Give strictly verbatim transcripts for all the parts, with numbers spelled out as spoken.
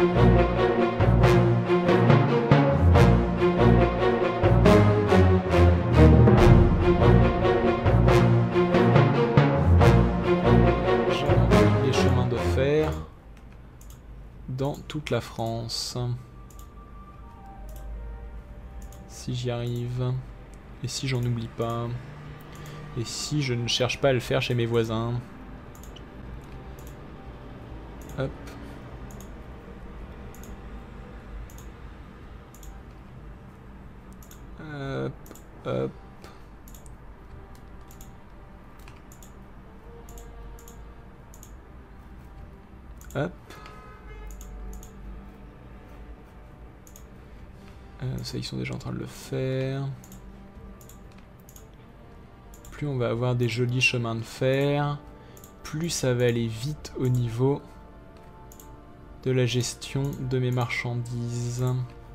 Les chemins de fer dans toute la France. Si j'y arrive. Et si j'en oublie pas. Et si je ne cherche pas à le faire chez mes voisins. Hop. Hop, hop. Hop. Euh, ça, ils sont déjà en train de le faire. Plus on va avoir des jolis chemins de fer, plus ça va aller vite au niveau de la gestion de mes marchandises.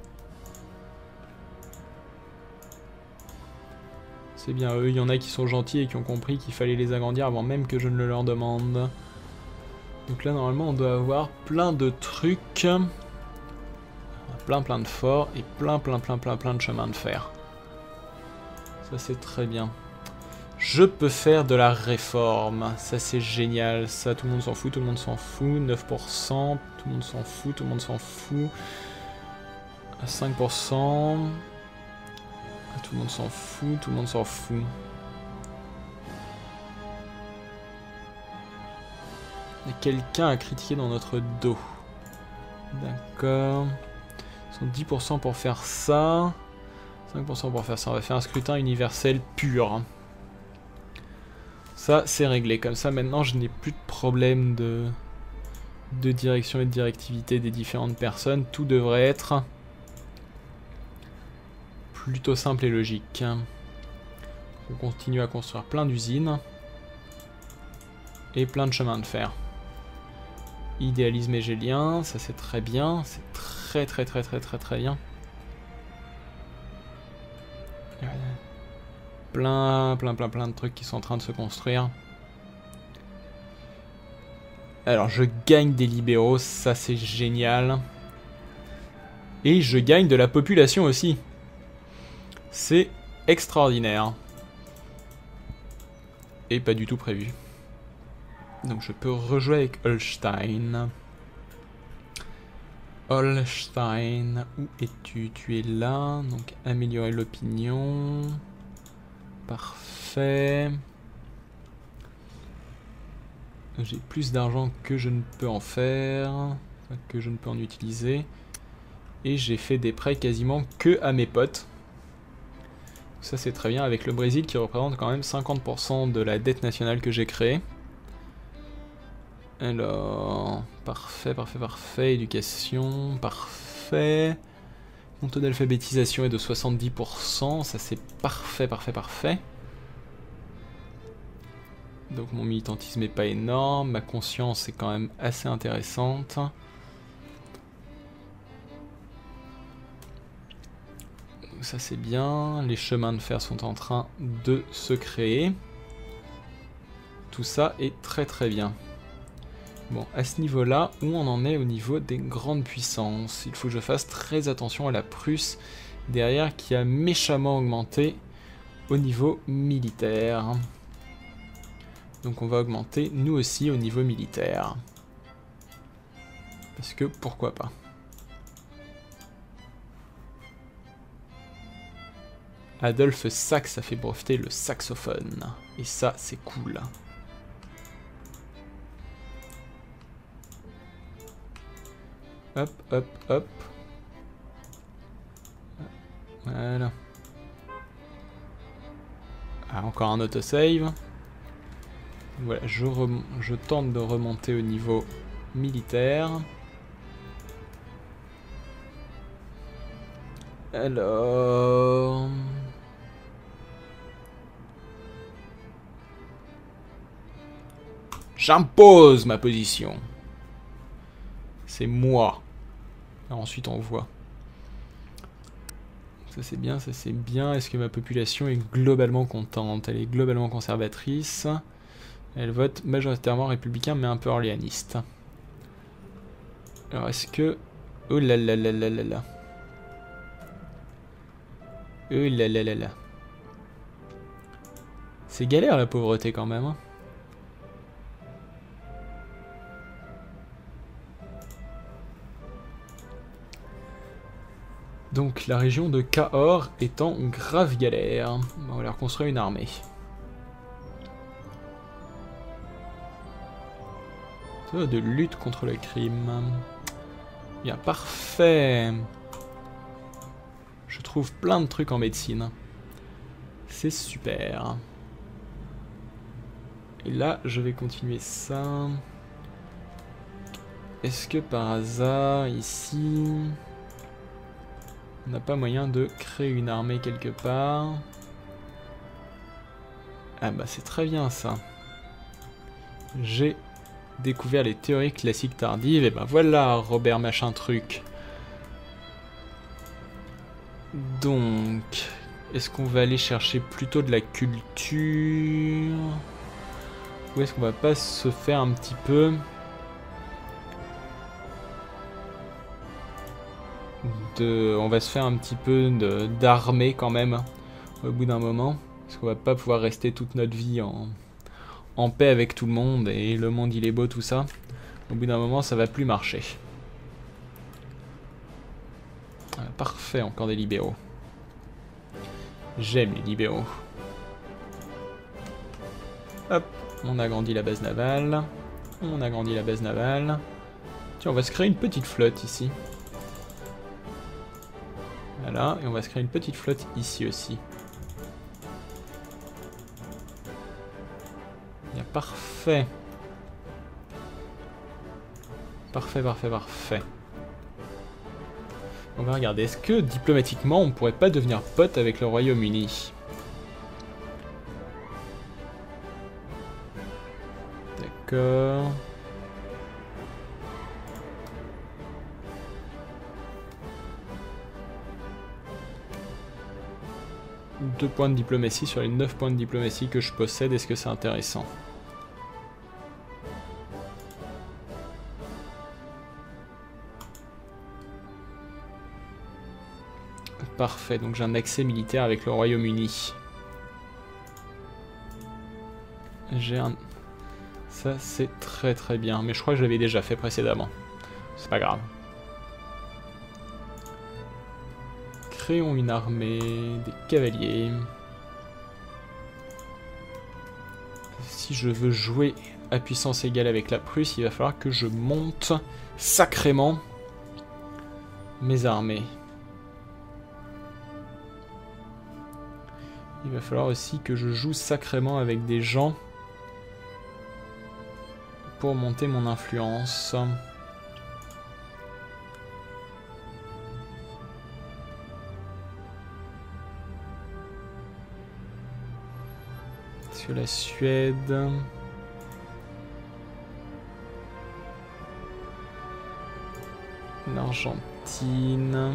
C'est bien, eux, il y en a qui sont gentils et qui ont compris qu'il fallait les agrandir avant même que je ne le leur demande. Donc là, normalement, on doit avoir plein de trucs. Plein plein de forts et plein plein plein plein plein de chemins de fer. Ça, c'est très bien. Je peux faire de la réforme. Ça, c'est génial. Ça, tout le monde s'en fout, tout le monde s'en fout. neuf pour cent, tout le monde s'en fout, tout le monde s'en fout. cinq pour cent. Tout le monde s'en fout, tout le monde s'en fout. Et quelqu'un a critiqué dans notre dos. D'accord. Ils sont dix pour cent pour faire ça. cinq pour cent pour faire ça. On va faire un scrutin universel pur. Ça, c'est réglé. Comme ça, maintenant, je n'ai plus de problème de, de direction et de directivité des différentes personnes. Tout devrait être plutôt simple et logique. On continue à construire plein d'usines. Et plein de chemins de fer. Idéalisme hégélien, ça c'est très bien. C'est très très très très très très bien. Plein, plein, plein, plein de trucs qui sont en train de se construire. Alors, je gagne des libéraux, ça c'est génial. Et je gagne de la population aussi. C'est extraordinaire. Et pas du tout prévu. Donc je peux rejouer avec Holstein. Holstein, où es-tu? Tu es là, donc améliorer l'opinion. Parfait. J'ai plus d'argent que je ne peux en faire, enfin, que je ne peux en utiliser. Et j'ai fait des prêts quasiment que à mes potes. Ça c'est très bien, avec le Brésil qui représente quand même cinquante pour cent de la dette nationale que j'ai créée. Alors, parfait, parfait, parfait, éducation, parfait. Mon taux d'alphabétisation est de soixante-dix pour cent, ça c'est parfait, parfait, parfait. Donc mon militantisme n'est pas énorme, ma conscience est quand même assez intéressante. Donc ça c'est bien, les chemins de fer sont en train de se créer. Tout ça est très très bien. Bon, à ce niveau-là, où on en est au niveau des grandes puissances? Il faut que je fasse très attention à la Prusse derrière qui a méchamment augmenté au niveau militaire. Donc on va augmenter nous aussi au niveau militaire. Parce que pourquoi pas. Adolphe Sax a fait breveter le saxophone. Et ça, c'est cool. Hop, hop, hop. Voilà. Ah, encore un autosave. Voilà, je, je tente de remonter au niveau militaire. Alors... J'impose ma position. C'est moi. Alors ensuite on voit. Ça c'est bien, ça c'est bien. Est-ce que ma population est globalement contente? Elle est globalement conservatrice. Elle vote majoritairement républicain mais un peu orléaniste. Alors est-ce que Oh là là là là là là. Oh là là là là. C'est galère la pauvreté quand même. Hein. Donc la région de Cahors est en grave galère. On va leur construire une armée. De lutte contre le crime. Bien, parfait. Je trouve plein de trucs en médecine. C'est super. Et là, je vais continuer ça. Est-ce que par hasard, ici, on n'a pas moyen de créer une armée quelque part? Ah bah c'est très bien ça. J'ai découvert les théories classiques tardives, et ben voilà Robert machin truc. Donc, est-ce qu'on va aller chercher plutôt de la culture? Ou est-ce qu'on va pas se faire un petit peu de... On va se faire un petit peu d'armée quand même, au bout d'un moment. Parce qu'on va pas pouvoir rester toute notre vie en... en paix avec tout le monde, et le monde il est beau, tout ça. Au bout d'un moment, ça va plus marcher. Ah, parfait, encore des libéraux. J'aime les libéraux. Hop, on agrandit la base navale. On agrandit la base navale. Tiens, on va se créer une petite flotte ici. Voilà, et on va se créer une petite flotte ici aussi. Bien, parfait. Parfait, parfait, parfait. On va regarder, est-ce que diplomatiquement on pourrait pas devenir pote avec le Royaume-Uni? D'accord. Deux points de diplomatie sur les neuf points de diplomatie que je possède, est-ce que c'est intéressant? Parfait, donc j'ai un accès militaire avec le Royaume-Uni. J'ai un... Ça c'est très très bien, mais je crois que je l'avais déjà fait précédemment. C'est pas grave. Créons une armée, des cavaliers. Si je veux jouer à puissance égale avec la Prusse, il va falloir que je monte sacrément mes armées. Il va falloir aussi que je joue sacrément avec des gens pour monter mon influence. Sur la Suède. L'Argentine.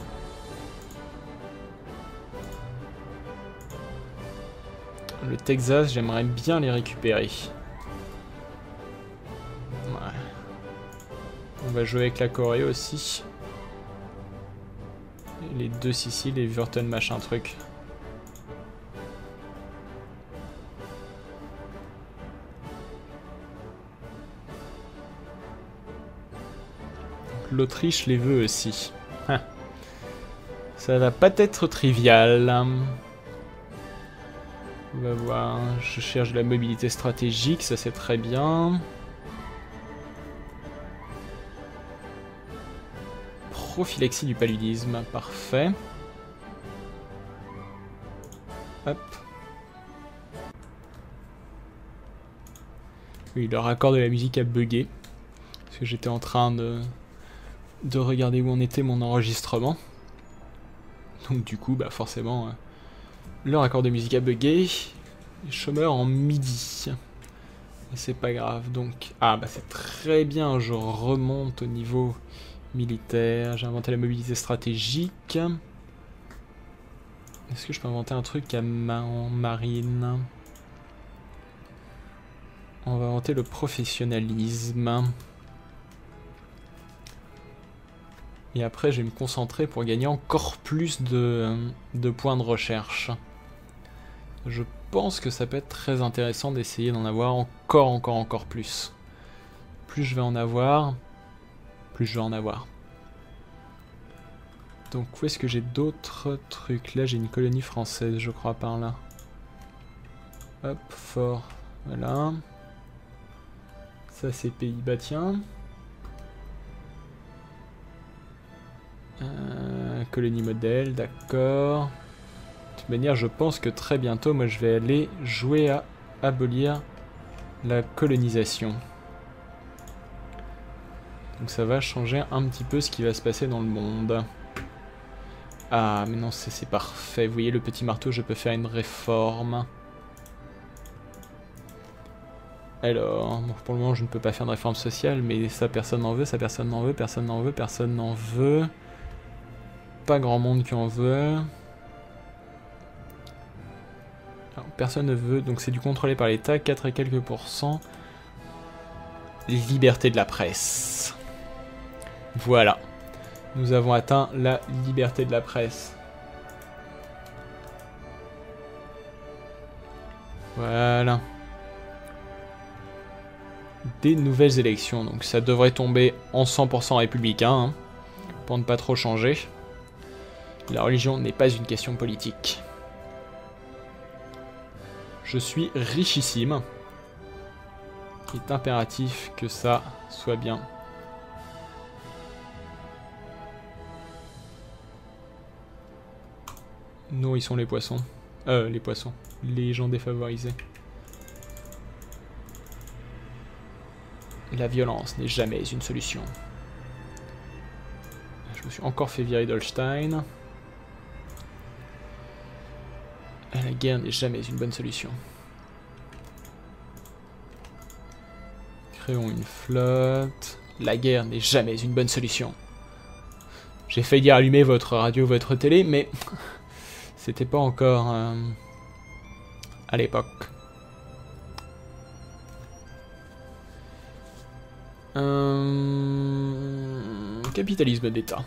Le Texas, j'aimerais bien les récupérer. Ouais. On va jouer avec la Corée aussi. Et les deux Siciles, les Württemberg machin truc. L'Autriche les veut aussi. Ah. Ça va pas être trivial. On va voir. Je cherche de la mobilité stratégique, ça c'est très bien. Prophylaxie du paludisme, parfait. Hop. Oui, le raccord de la musique a bugué. Parce que j'étais en train de... de regarder où en était mon enregistrement. Donc du coup, bah forcément, euh, le raccord de musique a bugué. Chômeur en midi. Mais c'est pas grave, donc... Ah bah c'est très bien, je remonte au niveau militaire. J'ai inventé la mobilité stratégique. Est-ce que je peux inventer un truc à ma en marine? On va inventer le professionnalisme. Et après, je vais me concentrer pour gagner encore plus de, de points de recherche. Je pense que ça peut être très intéressant d'essayer d'en avoir encore, encore, encore plus. Plus je vais en avoir, plus je vais en avoir. Donc où est-ce que j'ai d'autres trucs? Là, j'ai une colonie française, je crois, par là. Hop, fort, voilà. Ça, c'est Pays-Bas, tiens. Euh, colonie modèle, d'accord. De toute manière, je pense que très bientôt, moi, je vais aller jouer à abolir la colonisation. Donc ça va changer un petit peu ce qui va se passer dans le monde. Ah, mais non, c'est parfait. Vous voyez, le petit marteau, je peux faire une réforme. Alors, bon, pour le moment, je ne peux pas faire de réforme sociale, mais ça, personne n'en veut, ça, personne n'en veut, personne n'en veut, personne n'en veut. Pas grand monde qui en veut. Alors, personne ne veut, donc c'est du contrôlé par l'État, quatre et quelques pourcents. Liberté de la presse. Voilà. Nous avons atteint la liberté de la presse. Voilà. Des nouvelles élections, donc ça devrait tomber en cent pour cent républicain, hein, pour ne pas trop changer. La religion n'est pas une question politique. Je suis richissime. Il est impératif que ça soit bien. Nourrissons les poissons. Euh, les poissons. Les gens défavorisés. La violence n'est jamais une solution. Je me suis encore fait virer d'Holstein. La guerre n'est jamais une bonne solution. Créons une flotte. La guerre n'est jamais une bonne solution. J'ai failli dire allumer votre radio, votre télé, mais c'était pas encore euh, à l'époque. Euh... Capitalisme d'État.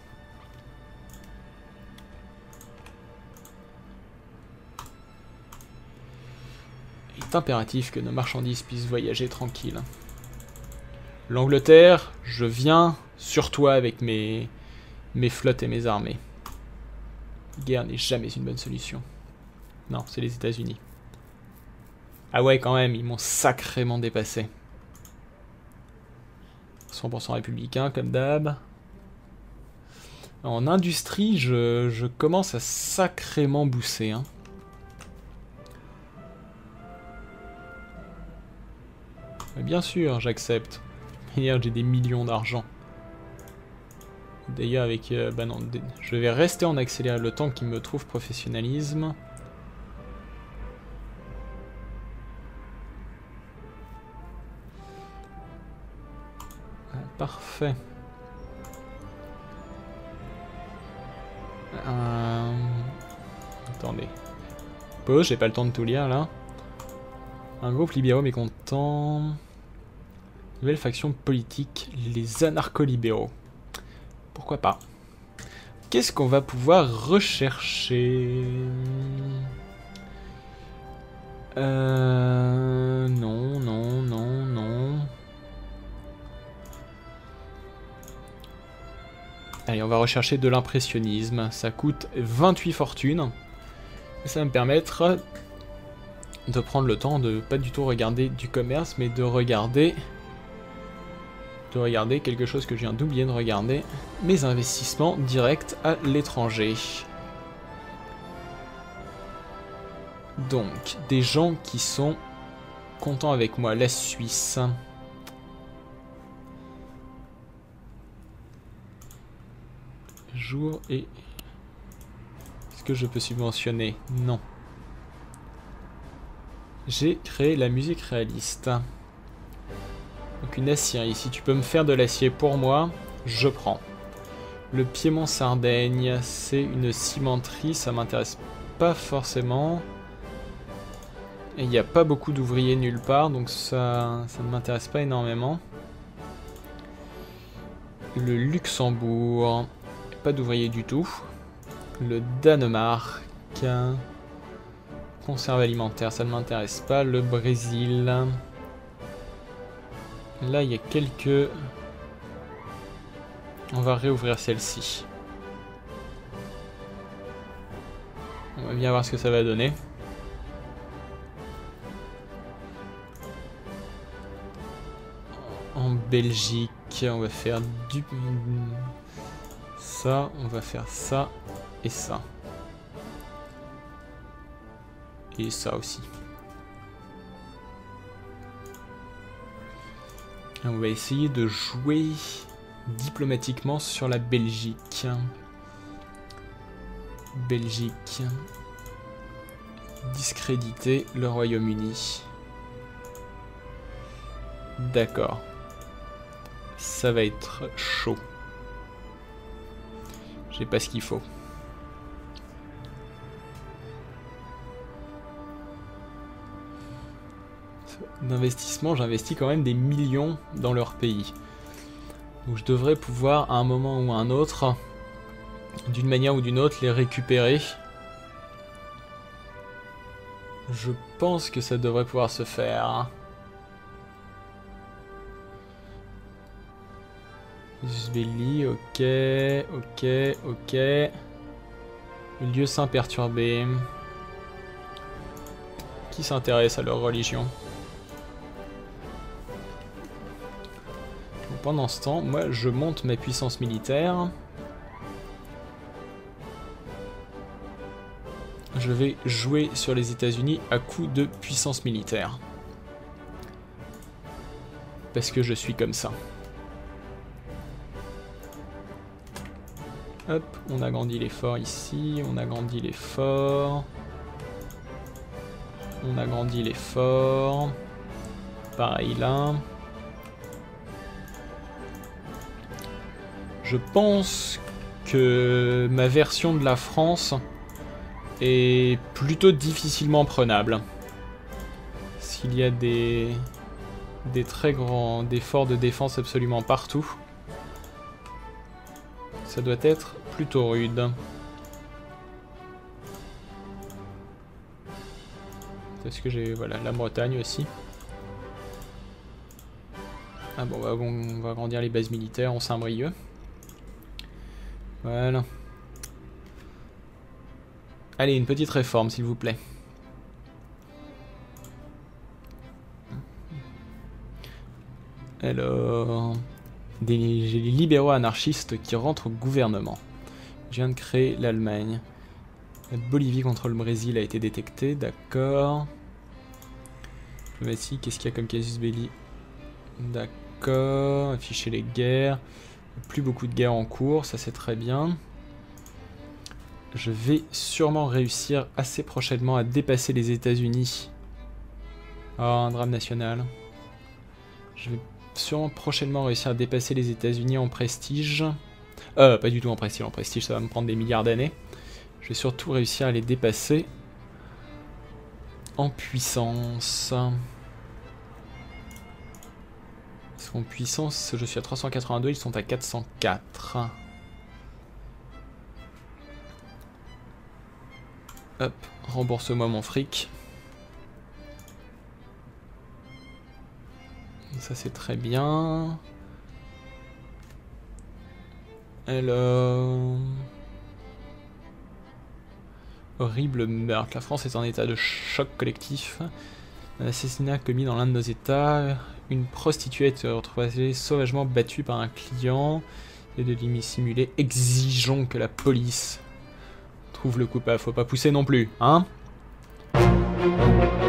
Il est impératif que nos marchandises puissent voyager tranquilles. L'Angleterre, je viens sur toi avec mes, mes flottes et mes armées. La guerre n'est jamais une bonne solution. Non, c'est les États-Unis. Ah ouais, quand même, ils m'ont sacrément dépassé. cent pour cent républicain, comme d'hab. En industrie, je, je commence à sacrément bousser. Hein. Mais bien sûr, j'accepte. Hier, j'ai des millions d'argent. D'ailleurs, avec... Euh, bah non, je vais rester en accéléré le temps qui me trouve professionnalisme. Parfait. Euh... Attendez. Pause, j'ai pas le temps de tout lire là. Un groupe libéraux mécontent. Nouvelle faction politique, les anarcho-libéraux. Pourquoi pas? Qu'est-ce qu'on va pouvoir rechercher? Euh... Non, non, non, non. Allez, on va rechercher de l'impressionnisme. Ça coûte vingt-huit fortunes. Et ça va me permettre de prendre le temps de pas du tout regarder du commerce, mais de regarder... de regarder quelque chose que je viens d'oublier de regarder. Mes investissements directs à l'étranger. Donc, des gens qui sont contents avec moi. La Suisse... Jour et... Est-ce que je peux subventionner? Non. J'ai créé la musique réaliste. Donc une aciérie. Si tu peux me faire de l'acier pour moi, je prends. Le Piémont-Sardaigne, c'est une cimenterie. Ça m'intéresse pas forcément. Et il n'y a pas beaucoup d'ouvriers nulle part, donc ça, ça ne m'intéresse pas énormément. Le Luxembourg. Pas d'ouvriers du tout. Le Danemark. Conserve alimentaire, ça ne m'intéresse pas. Le Brésil. Là, il y a quelques... On va réouvrir celle-ci. On va bien voir ce que ça va donner. En Belgique, on va faire du... ça, on va faire ça et ça. Et ça aussi. Et on va essayer de jouer diplomatiquement sur la Belgique. Belgique. Discréditer le Royaume-Uni. D'accord. Ça va être chaud. J'ai pas ce qu'il faut. D'investissement, j'investis quand même des millions dans leur pays. Donc je devrais pouvoir à un moment ou à un autre, d'une manière ou d'une autre, les récupérer. Je pense que ça devrait pouvoir se faire. Zbeli, ok, ok, ok. Lieu saint perturbé. Qui s'intéresse à leur religion? Donc pendant ce temps, moi je monte ma puissance militaire. Je vais jouer sur les États-Unis à coup de puissance militaire. Parce que je suis comme ça. Hop, on agrandit les forts ici, on agrandit les forts. On agrandit les forts. Pareil là. Je pense que ma version de la France est plutôt difficilement prenable. S'il y a des, des très grands des forts de défense absolument partout, ça doit être plutôt rude. Est-ce que j'ai... Voilà, la Bretagne aussi. Ah bon, bah, on va agrandir les bases militaires en Saint-Brieuc. Voilà. Allez, une petite réforme, s'il vous plaît. Alors... Des, j'ai les libéraux anarchistes qui rentrent au gouvernement. Je viens de créer l'Allemagne. La Bolivie contre le Brésil a été détectée, d'accord. Diplomatie, qu'est-ce qu'il y a comme casus belli? D'accord, afficher les guerres. Plus beaucoup de guerres en cours, ça c'est très bien. Je vais sûrement réussir assez prochainement à dépasser les États-Unis. Oh, un drame national. Je vais sûrement prochainement réussir à dépasser les États-Unis en prestige. Euh, pas du tout en prestige, en prestige ça va me prendre des milliards d'années. Je vais surtout réussir à les dépasser en puissance. Parce qu'en puissance, je suis à trois cent quatre-vingt-deux, ils sont à quatre cent quatre. Hop, rembourse-moi mon fric. Ça c'est très bien. Alors... Horrible meurtre. La France est en état de choc collectif. Un assassinat commis dans l'un de nos états. Une prostituée est retrouvée sauvagement battue par un client. Et de dissimuler. Exigeons que la police trouve le coupable. Faut pas pousser non plus, hein?